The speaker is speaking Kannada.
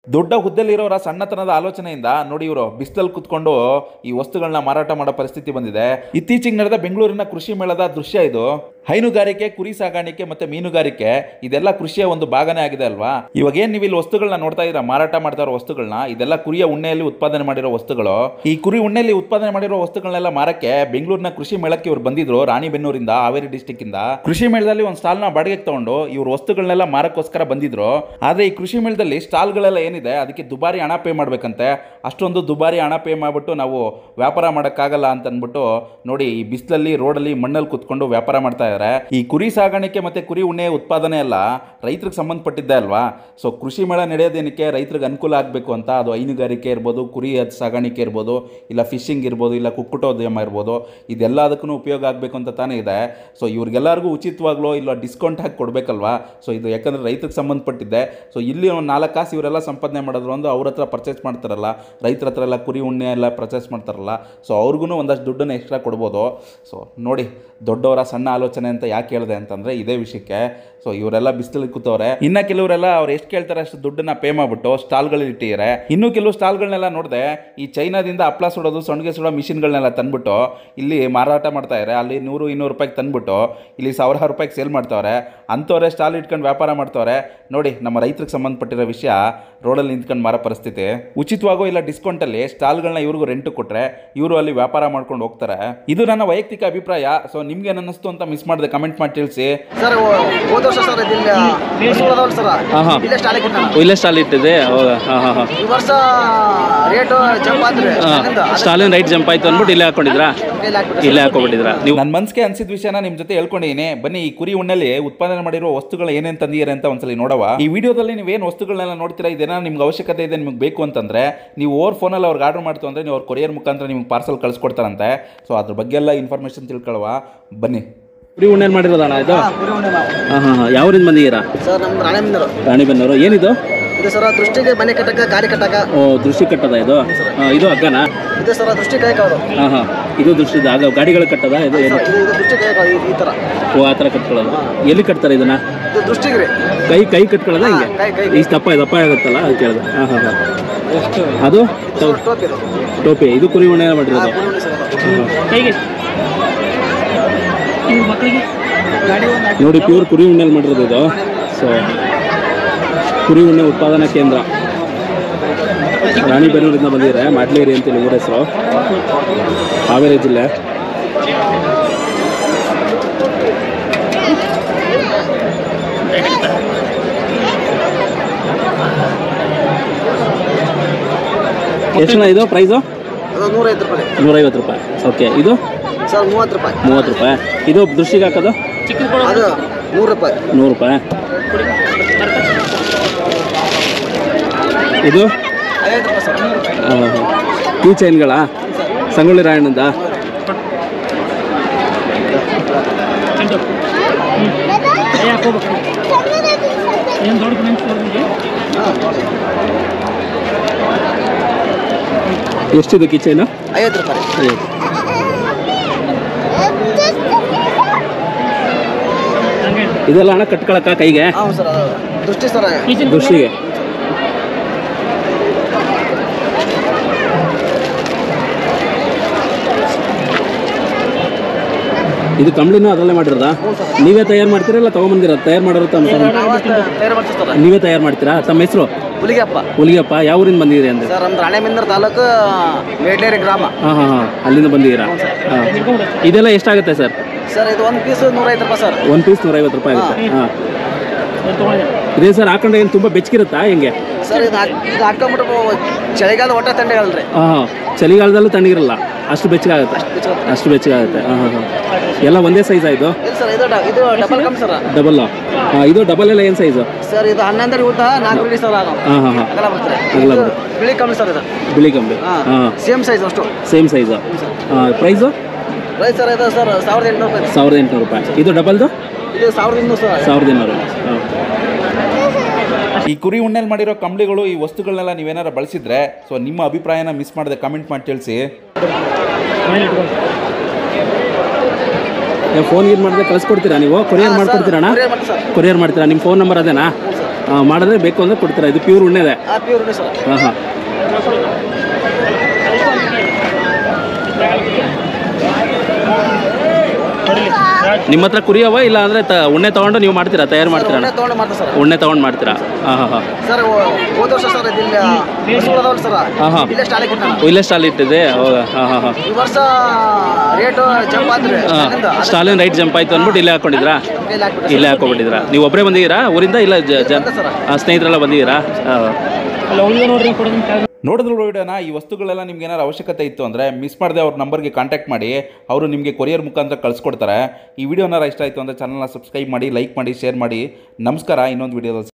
ದೊಡ್ಡ ಹುದ್ದೆಲಿರೋರ ಸಣ್ಣತನದ ಆಲೋಚನೆಯಿಂದ ನೋಡಿ ಇವರು ಬಿಸಿಲಲ್ಲಿ ಕುತ್ಕೊಂಡು ಈ ವಸ್ತುಗಳನ್ನ ಮಾರಾಟ ಮಾಡೋ ಪರಿಸ್ಥಿತಿ ಬಂದಿದೆ. ಇತ್ತೀಚೆಗೆ ನಡೆದ ಬೆಂಗಳೂರಿನ ಕೃಷಿ ಮೇಳದ ದೃಶ್ಯ ಇದು. ಹೈನುಗಾರಿಕೆ, ಕುರಿ ಸಾಗಾಣಿಕೆ ಮತ್ತೆ ಮೀನುಗಾರಿಕೆ ಇದೆಲ್ಲ ಕೃಷಿಯ ಒಂದು ಭಾಗನೇ ಆಗಿದೆ ಅಲ್ವಾ. ಇವಾಗ ಏನ್ ನೀವು ಇಲ್ಲಿ ವಸ್ತುಗಳನ್ನ ನೋಡ್ತಾ ಇದ್ದೀರಾ, ಮಾರಾಟ ಮಾಡ್ತಾ ಇರೋ ವಸ್ತುಗಳನ್ನ, ಇದೆಲ್ಲ ಕುರಿಯ ಉಣ್ಣೆಯಲ್ಲಿ ಉತ್ಪಾದನೆ ಮಾಡಿರೋ ವಸ್ತುಗಳು. ಈ ಕುರಿ ಉಣ್ಣೆಯಲ್ಲಿ ಉತ್ಪಾದನೆ ಮಾಡಿರೋ ವಸ್ತುಗಳನ್ನೆಲ್ಲ ಮಾರಕ್ಕೆ ಬೆಂಗಳೂರಿನ ಕೃಷಿ ಮೇಳಕ್ಕೆ ಇವರು ಬಂದಿದ್ರು. ರಾಣಿಬೆನ್ನೂರಿಂದ, ಹಾವೇರಿ ಡಿಸ್ಟಿಕ್ ಇಂದ ಕೃಷಿ ಮೇಳದಲ್ಲಿ ಒಂದು ಸ್ಟಾಲ್ ನ ಬಾಡಿಗೆಗೆ ತಗೊಂಡು ಇವ್ರ ವಸ್ತುಗಳನ್ನೆಲ್ಲ ಮಾರಕ್ಕೋಸ್ಕರ ಬಂದಿದ್ರು. ಆದ್ರೆ ಈ ಕೃಷಿ ಮೇಳದಲ್ಲಿ ಸ್ಟಾಲ್ ಗಳೆಲ್ಲ ಏನಿದೆ ಅದಕ್ಕೆ ದುಬಾರಿ ಹಣ ಪೇ ಮಾಡ್ಬೇಕಂತೆ. ಅಷ್ಟೊಂದು ದುಬಾರಿ ಹಣ ಪೇ ಮಾಡ್ಬಿಟ್ಟು ನಾವು ವ್ಯಾಪಾರ ಮಾಡೋಕ್ಕಾಗಲ್ಲ ಅಂತ ಅಂದ್ಬಿಟ್ಟು ನೋಡಿ ಈ ಬಿಸಿಲಲ್ಲಿ ರೋಡಲ್ಲಿ ಮಣ್ಣಲ್ಲಿ ಕುತ್ಕೊಂಡು ವ್ಯಾಪಾರ ಮಾಡ್ತಾ ಇದ್ದಾರೆ. ಈ ಕುರಿ ಸಾಗಾಣಿಕೆ ಮತ್ತೆ ಕುರಿ ಉಣ್ಣೆ ಉತ್ಪಾದನೆ ಎಲ್ಲ ರೈತರಿಗೆ ಸಂಬಂಧಪಟ್ಟಿದ್ದೆ ಅಲ್ವಾ. ಸೊ ಕೃಷಿ ಮೇಳ ನಡೆಯೋದೇನಕ್ಕೆ, ರೈತರಿಗೆ ಅನುಕೂಲ ಆಗಬೇಕು ಅಂತ. ಅದು ಹೈನುಗಾರಿಕೆ ಇರ್ಬೋದು, ಕುರಿ ಸಾಗಾಣಿಕೆ ಇರ್ಬೋದು, ಇಲ್ಲ ಫಿಶಿಂಗ್ ಇರ್ಬೋದು, ಇಲ್ಲ ಕುಕ್ಕುಟೋದ್ಯಮ ಇರ್ಬೋದು, ಇದೆಲ್ಲದಕ್ಕೂ ಉಪಯೋಗ ಆಗಬೇಕು ಅಂತ ತಾನೇ ಇದೆ. ಸೊ ಇವ್ರಿಗೆಲ್ಲರಿಗೂ ಉಚಿತವಾಗ್ಲೋ ಇಲ್ಲ ಡಿಸ್ಕೌಂಟ್ ಹಾಕಿ ಕೊಡಬೇಕಲ್ವಾ. ಸೊ ಇದು ಯಾಕಂದರೆ ರೈತರಿಗೆ ಸಂಬಂಧಪಟ್ಟಿದ್ದೆ. ಸೊ ಇಲ್ಲಿ ಒಂದು 4 ಕಾಸು ಇವರೆಲ್ಲ ಸಂಪಾದನೆ ಮಾಡೋದು ಒಂದು ಅವ್ರ ಹತ್ರ ಪರ್ಚೇಸ್ ಮಾಡ್ತಾರಲ್ಲ, ರೈತರ ಹತ್ರ ಎಲ್ಲ ಕುರಿ ಉಣ್ಣೆ ಎಲ್ಲ ಪರ್ಚೇಸ್ ಮಾಡ್ತಾರಲ್ಲ, ಸೊ ಅವ್ರಿಗೂ ಒಂದಷ್ಟು ದುಡ್ಡನ್ನು ಎಕ್ಸ್ಟ್ರಾ ಕೊಡ್ಬೋದು. ಸೊ ನೋಡಿ, ದೊಡ್ಡವರ ಸಣ್ಣ ಆಲೋಚನೆ ಅಂತ ಯಾಕೆ ಹೇಳಿದೆ ಅಂತಂದರೆ ಇದೇ ವಿಷಯಕ್ಕೆ. ಸೊ ಇವರೆಲ್ಲ ಬಿಸಿಲಲ್ಲಿ ಕೂತವ್ರೆ. ಇನ್ನು ಕೆಲವರೆಲ್ಲ ಅವ್ರು ಎಷ್ಟು ಕೇಳ್ತಾರೆ ಅಷ್ಟು ದುಡ್ಡನ್ನ ಪೇ ಮಾಡಿಬಿಟ್ಟು ಸ್ಟಾಲ್ಗಳಲ್ಲಿ ಇಟ್ಟಿದ್ದಾರೆ. ಇನ್ನೂ ಕೆಲವು ಸ್ಟಾಲ್ಗಳನ್ನೆಲ್ಲ ನೋಡಿದೆ ಈ ಚೈನಾದಿಂದ ಹಪ್ಪಳ ಸುಡೋದು, ಸೊಂಡಿಗೆ ಸುಡೋ ಮಿಷಿನ್ಗಳನ್ನೆಲ್ಲ ತಂದ್ಬಿಟ್ಟು ಇಲ್ಲಿ ಮಾರಾಟ ಮಾಡ್ತಾ ಇದ್ದಾರೆ. ಅಲ್ಲಿ 100-200 ರೂಪಾಯಿಗೆ ತಂದ್ಬಿಟ್ಟು ಇಲ್ಲಿ 1000 ರೂಪಾಯಿಗೆ ಸೇಲ್ ಮಾಡ್ತಾವ್ರೆ. ಅಂಥವ್ರೆ ಸ್ಟಾಲ್ ಇಟ್ಕೊಂಡು ವ್ಯಾಪಾರ ಮಾಡ್ತಾವ್ರೆ. ನೋಡಿ, ನಮ್ಮ ರೈತರಿಗೆ ಸಂಬಂಧಪಟ್ಟಿರೋ ವಿಷಯ, ರೋಡಲ್ಲಿ ನಿಂತ್ಕೊಂಡು ಮಾರೋ ಪರಿಸ್ಥಿತಿ. ಉಚಿತವಾಗೋ ಇಲ್ಲ ಡಿಸ್ಕೌಂಟಲ್ಲಿ ಸ್ಟಾಲ್ಗಳನ್ನ ಇವ್ರಿಗೂ ರೆಂಟ್ ಕೊಟ್ಟರೆ ಇವರು ಅಲ್ಲಿ ವ್ಯಾಪಾರ ಮಾಡ್ಕೊಂಡು ಹೋಗ್ತಾರೆ. ಇದು ನನ್ನ ವೈಯಕ್ತಿಕ ಅಭಿಪ್ರಾಯ. ಸೊ ನಿಮ್ಗೆ ಏನು ಅನ್ನಿಸ್ತು ಅಂತ ಮಿಸ್ ಮಾಡಿದೆ ಕಮೆಂಟ್ ಮಾಡಿ ತಿಳಿಸಿ. ಇಲ್ಲೇ ಸ್ಟಾಲ್ ಇಟ್ಟಿದೆ. ಸ್ಟಾಲಿನ ರೈಟ್ ಜಂಪ್ ಆಯ್ತು ಅಂದ್ಬಿಟ್ಟು ಇಲ್ಲೇ ಹಾಕೊಂಡಿದ್ರಾ? ಇಲ್ಲೇ ಹಾಕೊಂಡ್ಬಿಟ್ಟಿದ್ರಾ ನೀವು? ನನ್ನ ಮನಸ್ಸಿಗೆ ಅನ್ಸಿದ ವಿಷಯನ ನಿಮ್ಮ ಜೊತೆ ಹೇಳ್ಕೊಂಡಿದ್ದೀನಿ. ಬನ್ನಿ, ಈ ಕುರಿ ಉಣ್ಣೆಲ್ಲಿ ಉತ್ಪಾದನೆ ಮಾಡಿರೋ ವಸ್ತುಗಳು ಏನೇನು ತಂದಿದ್ದಾರೆ ಅಂತ ಒಂದ್ಸಲಿ ನೋಡವ. ಈ ವಿಡಿಯೋದಲ್ಲಿ ನೀವೇನು ವಸ್ತುಗಳನ್ನೆಲ್ಲ ನೋಡ್ತೀರಾ, ಇದೇನೋ ನಿಮ್ಗೆ ಅವಶ್ಯಕತೆ ಇದೆ, ನಿಮ್ಗೆ ಬೇಕು ಅಂತಂದ್ರೆ ನೀವು ಫೋನಲ್ಲಿ ಅವ್ರಿಗೆ ಆರ್ಡರ್ ಮಾಡ್ತು ಅಂದರೆ ನೀವು ಅವ್ರ ಕೊರಿಯರ್ ಮುಖಾಂತರ ನಿಮ್ಗೆ ಪಾರ್ಸಲ್ ಕಳಿಸ್ಕೊಡ್ತಾರಂತೆ. ಸೊ ಅದ್ರ ಬಗ್ಗೆ ಎಲ್ಲ ಇನ್ಫಾರ್ಮೇಷನ್ ತಿಳ್ಕೊಳ್ಳುವ ಬನ್ನಿ. ಕುರಿ ಉಣ್ಣೆ ಮಾಡಿರೋದಣ್ಣ ಇದು? ಯಾವ್ರಿಂದ ಬಂದಿದ್ದೀರಾ? ಸರ್ ನಮ್ಮ ರಾಣಿಬೆನ್ನೂರು. ಏನಿದು? ಇದು ಸರ್ ದೃಷ್ಟಿಗೆ ಮನೆ ಕಟ್ಟಕ, ಗಾಡಿ ಕಟ್ಟಕ. ಓ, ದೃಷ್ಟಿ ಕಟ್ಟದ ಇದು? ಇದು ಹಗ್ಗನಾ? ಇದು ಸರ್ ದೃಷ್ಟಿ ಕೈ ಕಾಳು. ಇದು ದೃಷ್ಟಿ ಆಗ ಗಾಡಿಗಳು ಕಟ್ಟದ ಇದು? ಏನು ದೃಷ್ಟಿ ಕೈ ಕಾಳು ಈ ಥರ. ಓ, ಆ ಥರ ಕಟ್ಕೊಳ್ಳೋದು. ಎಲ್ಲಿ ಕಟ್ತಾರೆ ಇದನ್ನ? ಇದು ದೃಷ್ಟಿಗೆ ರೀ. ಕೈ ಕಟ್ಕೊಳ್ಳೋದ ಹಿಂಗೆ? ಈ ದಪ್ಪ ಆಗುತ್ತಲ್ಲ ಅದು ಕೇಳಿದೆ. ಅದು ಟೋಪಿ. ಇದು ಕುರಿ ಉಣ್ಣೆ ಮಾಡಿರೋದು. ನೋಡಿ, ಪ್ಯೂರ್ ಕುರಿ ಉಣ್ಣೆಲ್ಲಿ ಮಾಡಿರೋದು ಇದು. ಸೊ ಕುರಿ ಉಣ್ಣೆ ಉತ್ಪಾದನಾ ಕೇಂದ್ರ ರಾಣಿಬೆನ್ನೂರಿಂದ ಬಂದಿದೆ. ಮಾಡ್ಲೇರಿ ಅಂತೇಳಿ ಊರ ಹೆಸರು, ಹಾವೇರಿ ಜಿಲ್ಲೆ. ಎಷ್ಟು ಇದು ಪ್ರೈಸು? 150 ರೂಪಾಯಿ. ಓಕೆ, ಇದು ಸರ್ 30 ರೂಪಾಯಿ. 30 ರೂಪಾಯಿ. ಇದು ದೃಷ್ಟಿಗೆ ಹಾಕೋದು? ಅದು 100 ರೂಪಾಯಿ. 100 ರೂಪಾಯಿ. ಇದು 50 ರೂಪಾಯಿ ಸರ್. ಕೀ ಚೈನ್ಗಳ ಸಂಗೊಳ್ಳಿ ರಾಯಣ್ಣಂದ? ಎಷ್ಟಿದು ಕೀ ಚೈನು? 50 ರೂಪಾಯಿ. ಇದೆಲ್ಲ ಹಣ ಕಟ್ಕೊಳಕ್ಕ ಕೈಗೆ? ದೃಷ್ಟಿ ಸರ್, ದೃಷ್ಟಿಗೆ. ಇದು ಕಂಬಳಿನೂ ಅದರಲ್ಲೇ ಮಾಡಿರೋದಾ? ನೀವೇ ತಯಾರು ಮಾಡ್ತೀರಾ ಇಲ್ಲ ತಗೊಂಬಂದಿರ? ತಯಾರು ಮಾಡೋರು ನೀವೇ ತಯಾರು ಮಾಡ್ತೀರಾ? ತಮ್ಮ ಹೆಸರು? ಹುಲಿಗೆಪ್ಪ. ಯಾವ ಊರಿಂದ ಬಂದಿದ್ದೀರಿ ಅಂದ್ರೆ? ಸರ್ ನಮ್ದು ರಾಣೆಬೆನ್ನೂರು ತಾಲೂಕು, ಮೇಡ್ಲೇರಿ ಗ್ರಾಮ. ಅಲ್ಲಿಂದ ಬಂದಿದ್ದೀರಾ? ಇದೆಲ್ಲ ಎಷ್ಟಾಗುತ್ತೆ ಸರ್? ಸರ್ ಇದು ಒಂದು ಪೀಸ್ 150 ರೂಪಾಯಿ ಸರ್. ಒಂದು ಪೀಸ್ 150 ರೂಪಾಯಿ ಆಗುತ್ತೆ. ಇದೇ ಸರ್ ಹಾಕೊಂಡ್ರೆ ಏನು ತುಂಬ ಬೆಚ್ಚಗಿರುತ್ತಾ ಹೆಂಗೆ ಸರ್? ಇದು ಹಾಕೊಂಡ್ಬಿಟ್ಟು ಚಳಿಗಾಲ ಒಟ್ಟ ತಣ್ಣಗಾಗಲ್ರಿ. ಚಳಿಗಾಲದಲ್ಲೂ ತಣ್ಣಗಿರಲ್ಲ, ಅಷ್ಟು ಬೆಚ್ಚಗಾಗುತ್ತೆ. ಅಷ್ಟು ಬೆಚ್ಚಗಾಗುತ್ತೆ. ಎಲ್ಲ ಒಂದೇ ಸೈಜಾ ಇದು? ಸರ್ ಇದು ಡಬಲ್ ಕಮ್ ಸರ್. ಡಬಲ್. ಇದು ಡಬಲ್ ಎಲ್ಲ ಏನು ಸೈಜು ಸರ್? ಇದು 11 ಊಟ 4 ಬಿಡಿ ಸರ್. ಬಿಳಿ ಕಮ್ಮಿ ಸರ್. ಇದು ಬಿಳಿ ಕಂಬಿ. ಸೇಮ್ ಸೈಜ್ ಅಷ್ಟು. Same size. Price? Price sir ಇದು ಸರ್ 1800 ರೂಪಾಯಿ. 1800 ರೂಪಾಯಿ. ಇದು ಡಬಲ್ದು? ಇದು 1200 ಸರ್. 1200. ಈ ಕುರಿ ಉಣ್ಣೆಲ್ಲಿ ಮಾಡಿರೋ ಕಂಬಳಿಗಳು, ಈ ವಸ್ತುಗಳನ್ನೆಲ್ಲ ನೀವೇನಾರು ಬಳಸಿದ್ರೆ ಸೊ ನಿಮ್ಮ ಅಭಿಪ್ರಾಯನ ಮಿಸ್ ಮಾಡದೆ ಕಮೆಂಟ್ ಮಾಡಿ ತಿಳಿಸಿ. ಫೋನ್ ಯೂಸ್ ಮಾಡಿದ್ರೆ ಕಳಿಸ್ಕೊಡ್ತೀರಾ ನೀವು? ಕೊರಿಯರ್ ಮಾಡ್ಕೊಡ್ತೀರಾ? ಕೊರಿಯರ್ ಮಾಡ್ತೀರಾ? ನಿಮ್ಮ ಫೋನ್ ನಂಬರ್ ಅದೇನಾ? ಮಾಡಿದ್ರೆ ಬೇಕು ಅಂದರೆ ಕೊಡ್ತೀರಾ? ಇದು ಪ್ಯೂರ್ ಉಣ್ಣೆದೆ? ಪ್ಯೂರ್ ಉಣ್ಣೆ ಸರ್. ಹಾಂ ಹಾಂ. ನಿಮ್ಮ ಹತ್ರ ಕುರಿಯವ ಇಲ್ಲ ಅಂದರೆ ಉಣ್ಣೆ ತೊಗೊಂಡು ನೀವು ಮಾಡ್ತೀರಾ, ತಯಾರು ಮಾಡ್ತೀರಾ? ಉಣ್ಣೆ ತೊಗೊಂಡು ಮಾಡ್ತಾರೆ ಸರ್. ಉಣ್ಣೆ ತೊಗೊಂಡು ಮಾಡ್ತೀರಾ? ಹಾಂ ಹಾಂ ಹಾಂ. ಸರ್ ಹೋದ ವರ್ಷ ಸರ್ ಇಲ್ಲಿ ಹಸುಗಳದಾವಲ್ಲ ಸರ್, ಹಾಂ ಹಾಂ, ಇಲ್ಲೇ ಸ್ಟಾಲಿಗೆ ಇಲ್ಲೇ ಸ್ಟಾಲ್ ಇಟ್ಟಿದೆ. ಹೌದಾ? ಹಾಂ ಹಾಂ ಹಾಂ. ಈ ವರ್ಷ ರೇಟು ಜಂಪ್ ಆದ್ರೆ ಸ್ಟಾಲಿನ್ ರೈಟ್ ಜಂಪ್ ಆಯ್ತು ಅಂದ್ಬಿಟ್ಟು ಇಲ್ಲೇ ಹಾಕೊಂಡಿದ್ರಾ? ಇಲ್ಲೇ ಹಾಕೊಂಡ್ಬಿಟ್ಟಿದ್ರಾ? ನೀವು ಒಬ್ಬರೇ ಬಂದಿದ್ದೀರಾ ಊರಿಂದ ಇಲ್ಲ ಸ್ನೇಹಿತರೆಲ್ಲ ಬಂದಿದ್ದೀರಾ? ನೋಡಿದ್ರು ವಿಡಿಯೋನ. ಈ ವಸ್ತುಗಳೆಲ್ಲ ನಿಮ್ಗೆ ಏನಾರು ಅವಶ್ಯಕತೆ ಇತ್ತು ಅಂದರೆ ಮಿಸ್ ಮಾಡದೆ ಅವ್ರ ನಂಬರ್ಗೆ ಕಾಂಟ್ಯಾಕ್ಟ್ ಮಾಡಿ, ಅವರು ನಿಮಗೆ ಕೊರಿಯರ್ ಮುಖಾಂತರ ಕಳಿಸ್ಕೊಡ್ತಾರೆ. ಈ ವಿಡಿಯೋನಾರ ಇಷ್ಟ ಆಯಿತು ಅಂದರೆ ಚಾನಲ್ನ ಸಬ್ಸ್ಕ್ರೈಬ್ ಮಾಡಿ, ಲೈಕ್ ಮಾಡಿ, ಶೇರ್ ಮಾಡಿ. ನಮಸ್ಕಾರ. ಇನ್ನೊಂದು ವಿಡಿಯೋದಲ್ಲಿ